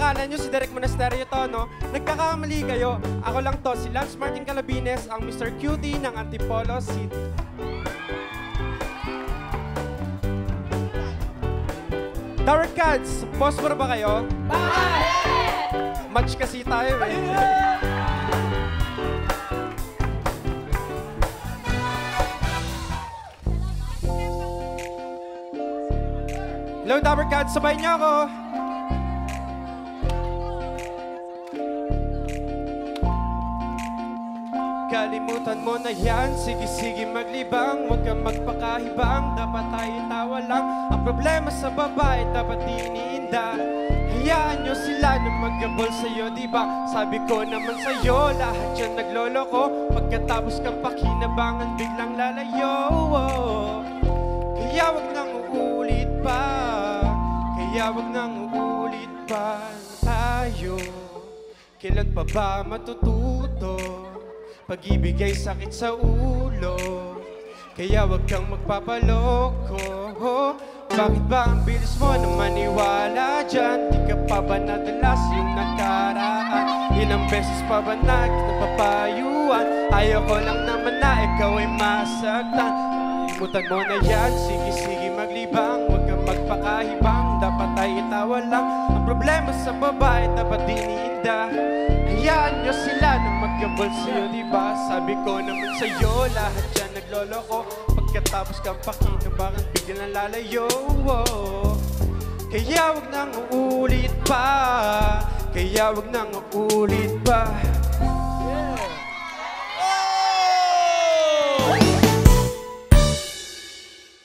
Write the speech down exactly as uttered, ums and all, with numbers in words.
pangalan nyo, si Derek Monasterio to, no? Nagkakamali kayo. Ako lang to, si Lance Martin Calabines, ang Mister Cutie ng Antipolo City. Tower Cats, posporo ba kayo? Bakit? Match kasi tayo eh. Hello, Tower Cats, sabay niyo ako. Kalimutan mo na yan, sige-sige maglibang. Huwag kang magpakahibang, dapat tayo tawa lang. Ang problema sa babae, dapat di iniinda. Hayaan nyo sila na magkabol sa'yo, diba? Sabi ko naman sa'yo, lahat yan nagloloko. Pagkatapos kang pakinabangan, biglang lalayo. Kaya wag nang uulit pa, kaya wag nang uulit pa tayo. Kailan pa ba matututo? Pag-ibig ay sakit sa ulo, kaya wag kang magpapaloko. Bakit ba ang bilis mo na maniwala dyan? Di ka pa ba nadalas yung nakaraan? Ilang beses pa ba nagpapayuan? Ayaw ko lang naman na ikaw ay masaktan. Kalimutan mo na yan, sige-sige maglibang. Huwag kang magpakahibang, dapat ay itawa lang. Ang problema sa babae, dapat di iniinda. Hayaan nyo sila na magkabol sa'yo, diba? Sabi ko naman sa'yo, lahat yan nagloloko. Pagkatapos kang pakinabangan, biglang lalayo. Kaya wag nang uulit pa, kaya wag nang uulit pa.